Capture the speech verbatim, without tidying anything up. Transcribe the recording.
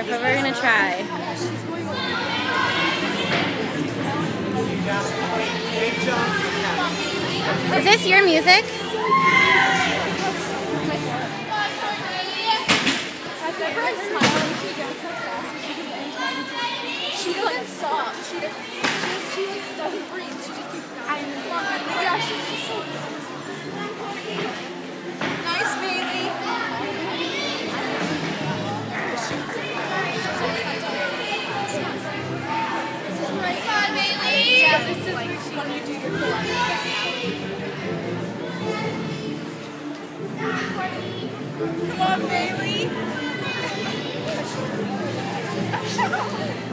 but we're gonna try. Is this your music? She's like soft. She doesn't, she, she doesn't breathe. She just keeps going. Yeah, she's just so nice, baby. Come on, Bailey. Yeah, this is when you do your Come on, Bailey.